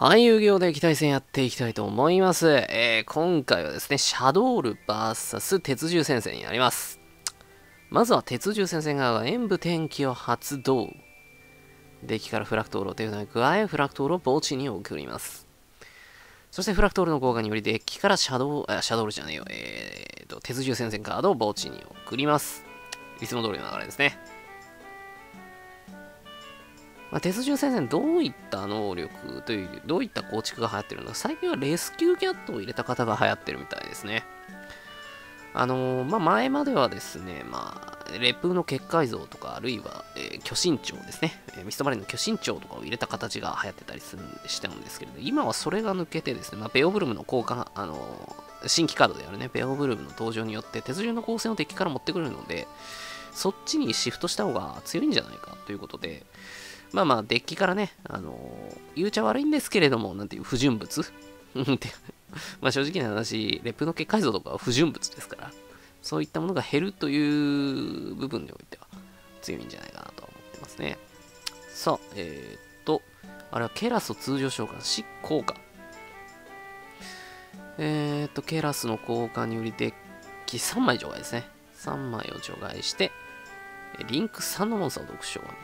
はい、遊戯王で機対戦やっていきたいと思います。今回はですね、シャドール VS 鉄獣戦線になります。まずは鉄獣戦線側が演武天気を発動。デッキからフラクトールを手札に加え、フラクトールを墓地に送ります。そしてフラクトールの効果によりデッキからシャドールじゃねえよ。鉄獣戦線カードを墓地に送ります。いつも通りの流れですね。鉄獣戦線どういった能力という、どういった構築が流行ってるのか、最近はレスキューキャットを入れた方が流行ってるみたいですね。前まではですね、烈風の結界像とか、あるいは、巨神鳥ですね、ミストマリンの巨神鳥とかを入れた形が流行ってたりしたんですけれど、今はそれが抜けてですね、ベオブルムの効果、新規カードであるね、ベオブルムの登場によって、鉄獣の光線を敵から持ってくるので、そっちにシフトした方が強いんじゃないかということで、デッキからね、言うちゃ悪いんですけれども、なんていう不純物正直な話、烈風の結界像とかは不純物ですから、そういったものが減るという部分においては強いんじゃないかなと思ってますね。さあ、あれはケラスを通常召喚し、効果。ケラスの効果によりデッキ3枚除外ですね。3枚を除外して、リンク3のモンスターを特殊召喚。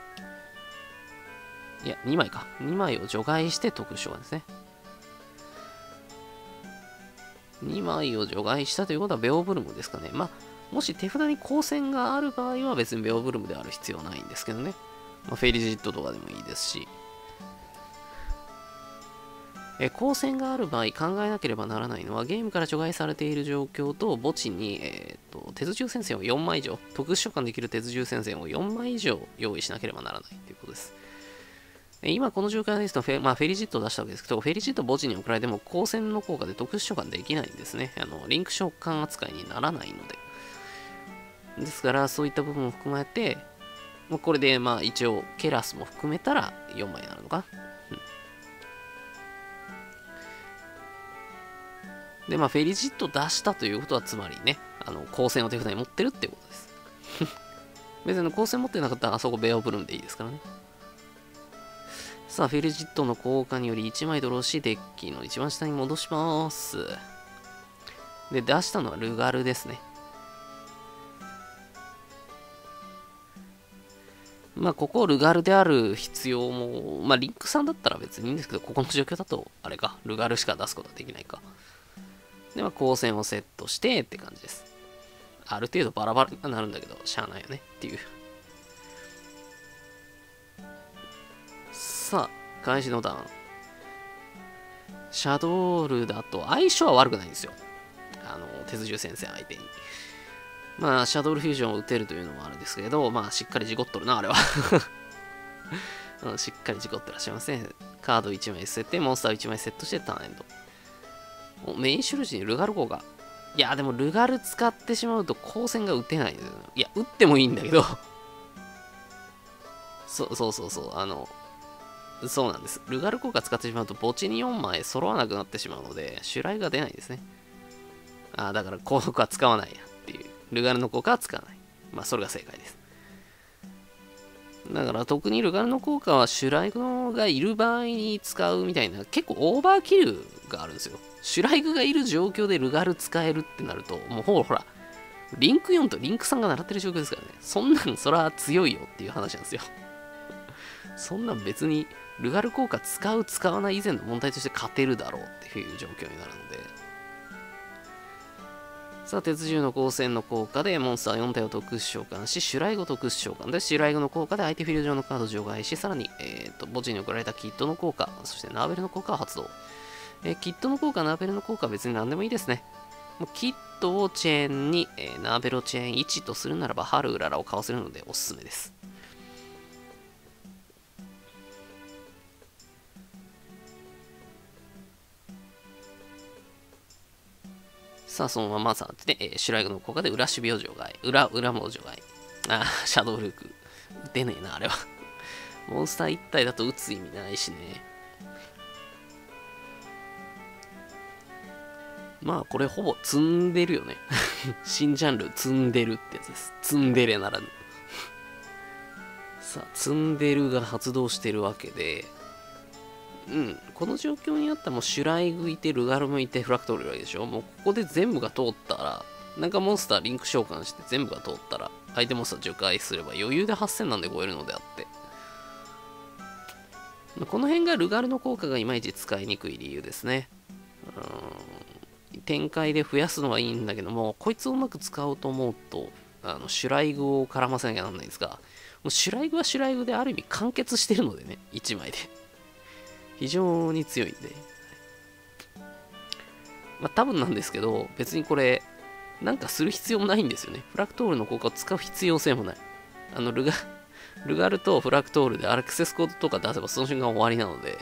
いや、2枚か。2枚を除外して特殊召喚ですね。2枚を除外したということはベオブルムですかね。もし手札に光線がある場合は別にベオブルムである必要はないんですけどね。フェリジットとかでもいいですし。光線がある場合考えなければならないのはゲームから除外されている状況と墓地に、鉄獣戦線を4枚以上、特殊召喚できる鉄獣戦線を4枚以上用意しなければならないということです。今この状況ですとフェリジットを出したわけですけど、フェリジット墓地に送られても光線の効果で特殊召喚できないんですね。リンク召喚扱いにならないので。ですから、そういった部分を含めて、これで一応ケラスも含めたら4枚になるのかな。で、フェリジット出したということは、つまりね、光線を手札に持ってるっていうことです。別に光線持ってなかったら、あそこベオブルムでいいですからね。さあ、フェリジットの効果により1枚ドローし、デッキの一番下に戻します。で、出したのはルガルですね。ここルガルである必要も、リンクさんだったら別にいいんですけど、ここの状況だと、あれか、ルガルしか出すことはできないか。で、光線をセットしてって感じです。ある程度バラバラになるんだけど、しゃあないよねっていう。さあ、開始のターン。シャドールだと相性は悪くないんですよ。鉄獣先生相手に。シャドールフュージョンを打てるというのもあるんですけど、しっかり事故っとるな、あれは。しっかり事故ってらっしゃいますね。カード1枚捨てて、モンスター1枚セットしてターンエンド。メインシュルジにルガル効果。いや、でもルガル使ってしまうと光線が打てないんですよ。いや、打ってもいいんだけど。そうなんです。ルガル効果使ってしまうと墓地に4枚揃わなくなってしまうので、襲来が出ないですね。だから効果は使わないやっていう。ルガルの効果は使わない。それが正解です。だから特にルガルの効果はシュライグがいる場合に使うみたいな結構オーバーキルがあるんですよ。シュライグがいる状況でルガル使えるってなると、もうほら、リンク4とリンク3が習ってる状況ですからね。そんなんそら強いよっていう話なんですよ。そんなん別にルガル効果使う使わない以前の問題として勝てるだろうっていう状況になるので。さあ、鉄獣の光線の効果でモンスター4体を特殊召喚し、シュライゴ特殊召喚で、シュライゴの効果で相手フィールド上のカードを除外し、さらに、墓地に送られたキットの効果、そしてナーベルの効果を発動。キットの効果、ナーベルの効果は別に何でもいいですね。もうキットをチェーンに、ナーベルをチェーン1とするならば、ハルウララを買わせるのでおすすめです。さあ、そのままさってシュライグの効果で裏守備を除外。裏も除外。シャドウルーク。打てねえな、あれは。モンスター1体だと打つ意味ないしね。これほぼ積んでるよね。新ジャンル、積んでるってやつです。積んでれならぬ。さあ、積んでるが発動してるわけで、 この状況にあったらもうシュライグいて、ルガルムいて、フラクトールいるわけでしょ。もうここで全部が通ったら、なんかモンスターリンク召喚して全部が通ったら、相手モンスター除外すれば余裕で8000なんで超えるのであって。この辺がルガルの効果がいまいち使いにくい理由ですね。展開で増やすのはいいんだけども、こいつをうまく使おうと思うと、シュライグを絡ませなきゃなんないんですが、もうシュライグはシュライグである意味完結してるのでね、1枚で。非常に強いんで。まあ多分なんですけど、別にこれ、なんかする必要もないんですよね。フラクトールの効果を使う必要性もない。ルガルとフラクトールでアクセスコードとか出せばその瞬間終わりなので、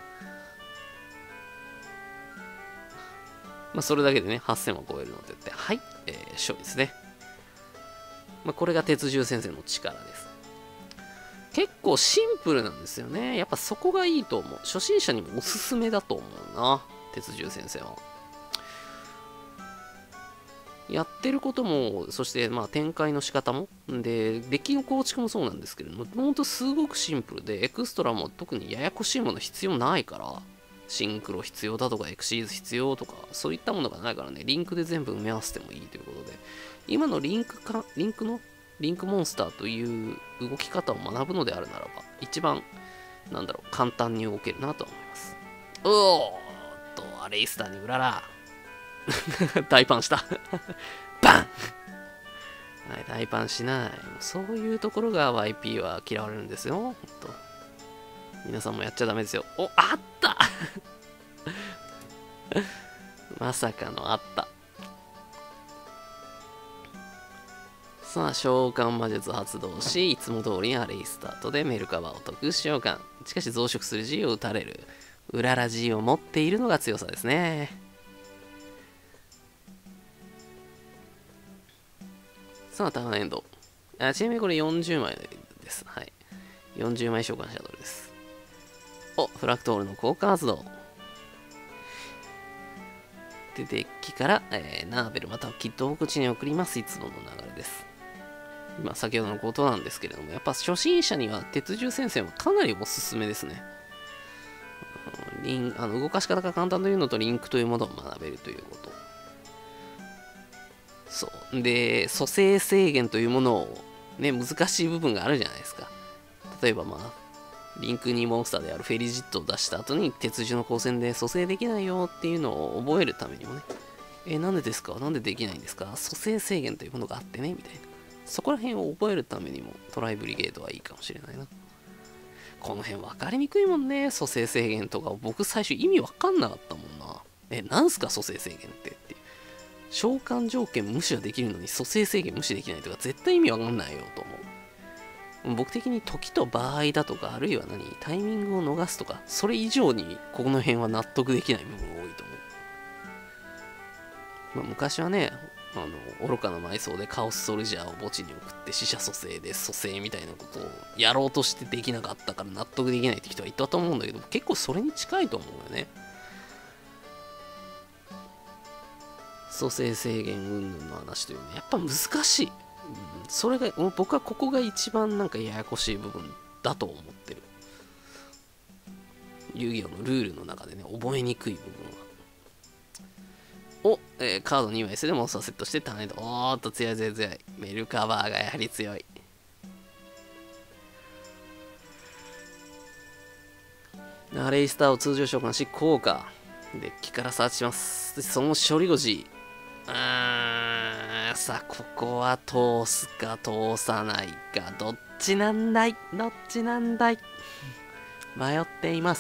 まあそれだけでね、8000は超えるのでって、はい、勝利ですね。まあこれが鉄獣先生の力です。結構シンプルなんですよね。やっぱそこがいいと思う。初心者にもおすすめだと思うな。鉄獣先生は。やってることも、そしてまあ展開の仕方も、で、デッキの構築もそうなんですけれども、ほんとすごくシンプルで、エクストラも特にややこしいもの必要ないから、シンクロ必要だとか、エクシーズ必要とか、そういったものがないからね、リンクで全部埋め合わせてもいいということで、今のリンクモンスターという動き方を学ぶのであるならば、一番、簡単に動けるなと思います。アレイスターにうらら。大パンしたバンはい、大パンしない。そういうところが YP は嫌われるんですよ。ほんと。皆さんもやっちゃダメですよ。あったまさかのあった。さあ、召喚魔術発動し、いつも通りにアレイスタートでメルカバを特殊召喚。しかし増殖する G を打たれる。うらら G を持っているのが強さですね。さあ、ターンエンド。ちなみにこれ40枚です。はい。40枚召喚シャドルです。フラクトールの効果発動。で、デッキから、ナーベルまたはキッドをこっちに送ります。いつもの流れです。今、先ほどのことなんですけれども、やっぱ初心者には鉄獣戦線はかなりおすすめですね。動かし方が簡単というのと、リンクというものを学べるということ。そう。で、蘇生制限というものを、ね、難しい部分があるじゃないですか。例えばリンクにモンスターであるフェリジットを出した後に、鉄獣の光線で蘇生できないよっていうのを覚えるためにもね、なんでですか？なんでできないんですか？蘇生制限というものがあってね、みたいな。そこら辺を覚えるためにも、トライブリゲードはいいかもしれないな。この辺分かりにくいもんね、蘇生制限とか。僕最初意味分かんなかったもんな。なんすか蘇生制限っていう。召喚条件無視はできるのに蘇生制限無視できないとか絶対意味わかんないよと思う。僕的に時と場合だとか、あるいはタイミングを逃すとか、それ以上にこの辺は納得できない部分が多いと思う。昔はね、愚かな埋葬でカオスソルジャーを墓地に送って死者蘇生で蘇生みたいなことをやろうとしてできなかったから納得できないって人はいたと思うんだけど、結構それに近いと思うよね。蘇生制限云々の話というのはやっぱ難しい。それが、僕はここが一番ややこしい部分だと思ってる。遊戯王のルールの中でね、覚えにくい部分は。カード2枚すでモンスターセットしてターンエンド。強い強い強い。メルカバーがやはり強い。アレイスターを通常召喚し、効果。デッキからサーチします。その処理後 G。さあ、ここは通すか通さないか、どっちなんだい迷っています。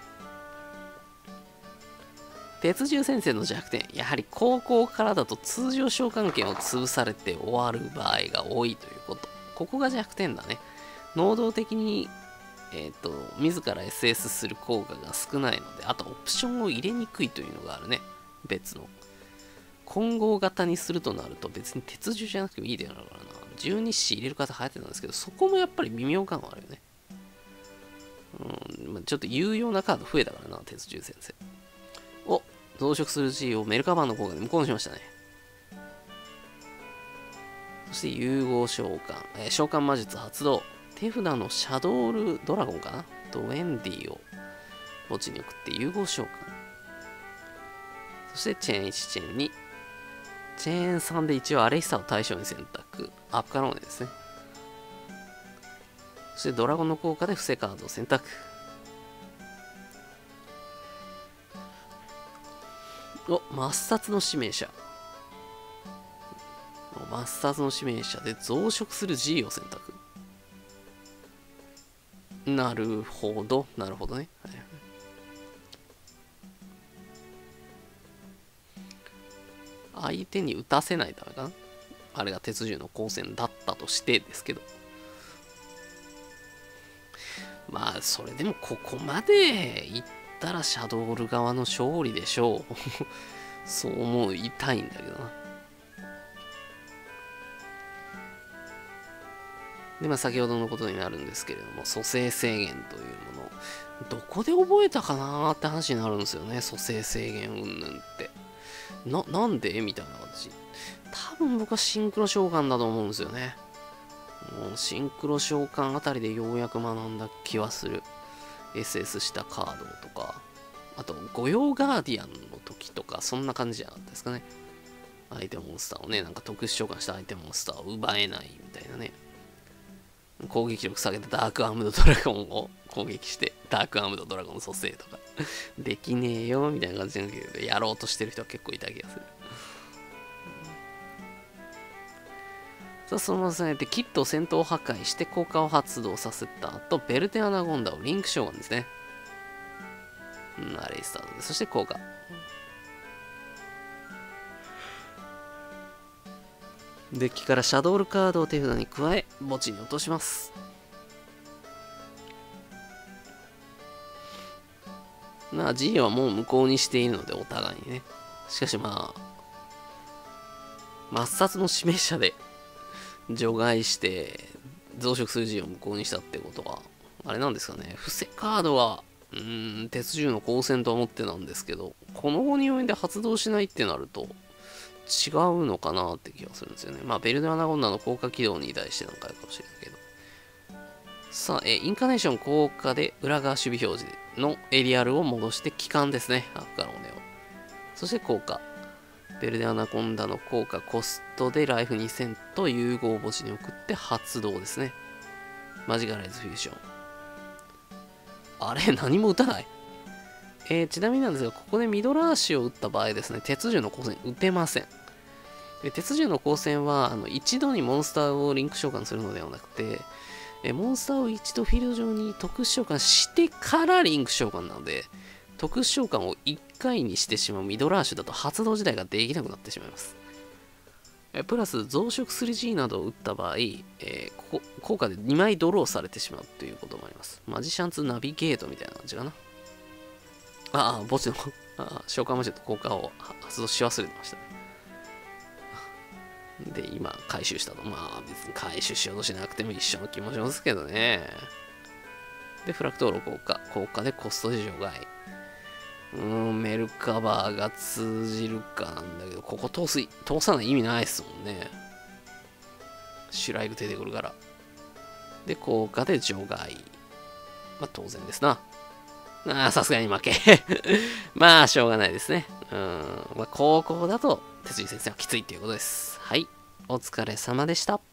鉄獣先生の弱点、やはり高校からだと通常召喚権を潰されて終わる場合が多いということ。ここが弱点だね。能動的に、自ら SS する効果が少ないので、あとオプションを入れにくいというのがあるね。別の。混合型にするとなると別に鉄獣じゃなくてもいいでやろうからな。十二支入れる方流行ってたんですけど、そこもやっぱり微妙感はあるよね。ちょっと有用なカード増えたからな、鉄獣先生。増殖する G をメルカバーの効果で無効にしましたね。そして融合召喚。召喚魔術発動。手札のシャドールドラゴンかなとウェンディを墓地に送って融合召喚。そしてチェーン1、チェーン2。チェーン3で一応アレイスターを対象に選択。アップカローネですね。そしてドラゴンの効果で伏せカードを選択。お、抹殺の指名者。抹殺の指名者で増殖する G を選択。なるほど、なるほどね。はい、相手に打たせないためかな。あれが鉄銃の光線だったとしてですけど。まあ、それでもここまでいったらシャドール側の勝利でしょう。そう思いたいんだけどな。で、まあ、先ほどのことになるんですけれども、蘇生制限というもの、どこで覚えたかなーって話になるんですよね、蘇生制限云々って。なんでみたいな形。多分僕はシンクロ召喚だと思うんですよね。もうシンクロ召喚あたりでようやく学んだ気はする。SS したカードとか、あと、御用ガーディアンの時とか、そんな感じじゃなかったですかね。相手モンスターをね、なんか特殊召喚した相手モンスターを奪えないみたいなね。攻撃力下げてダークアームドドラゴンを攻撃して、ダークアームドドラゴン蘇生とか、できねえよみたいな感じなんだけど、やろうとしてる人は結構いた気がする。さあ、そのままですね、キットを戦闘破壊して効果を発動させた後、ベルテアナゴンダをリンク召喚ですね。アレイスタートで、そして効果。デッキからシャドールカードを手札に加え、墓地に落とします。まあ、G はもう無効にしているので、お互いにね。しかしまあ、抹殺の指名者で除外して、増殖する G を無効にしたってことは、あれなんですかね。伏せカードは、鉄銃の光線と思ってたんですけど、この後に応援で発動しないってなると、違うのかなって気がするんですよね。まあ、ベルデアナゴンダの効果起動に対してなんかあるかもしれないけど。さあ、インカネーション効果で裏側守備表示のエリアルを戻して帰還ですね。アッカローネを。そして効果。ベルデアナゴンダの効果コストでライフ2000と融合墓地に送って発動ですね。マジカライズフュージョン。あれ何も打たない。ちなみになんですが、ここでミドラーシを打った場合ですね、鉄銃の光線打てません。鉄銃の光線は一度にモンスターをリンク召喚するのではなくて、モンスターを一度フィールド上に特殊召喚してからリンク召喚なので、特殊召喚を1回にしてしまうミドラーシュだと発動自体ができなくなってしまいます。プラス増殖 3G などを打った場合、効果で2枚ドローされてしまうということもあります。マジシャンズナビゲートみたいな感じかな。墓地の召喚魔術と効果を発動し忘れてましたね。で、今、回収したと。まあ、別に回収しようとしなくても一緒の気もしますけどね。で、フラクトール効果でコストで除外。メルカバーが通じるかなんだけど、ここ通さない意味ないっすもんね。シュライグ出てくるから。で、効果で除外。まあ、当然ですな。さすがに負け。まあ、しょうがないですね。まあ、高校だと、鉄人先生はきついっていうことです。はい。お疲れ様でした。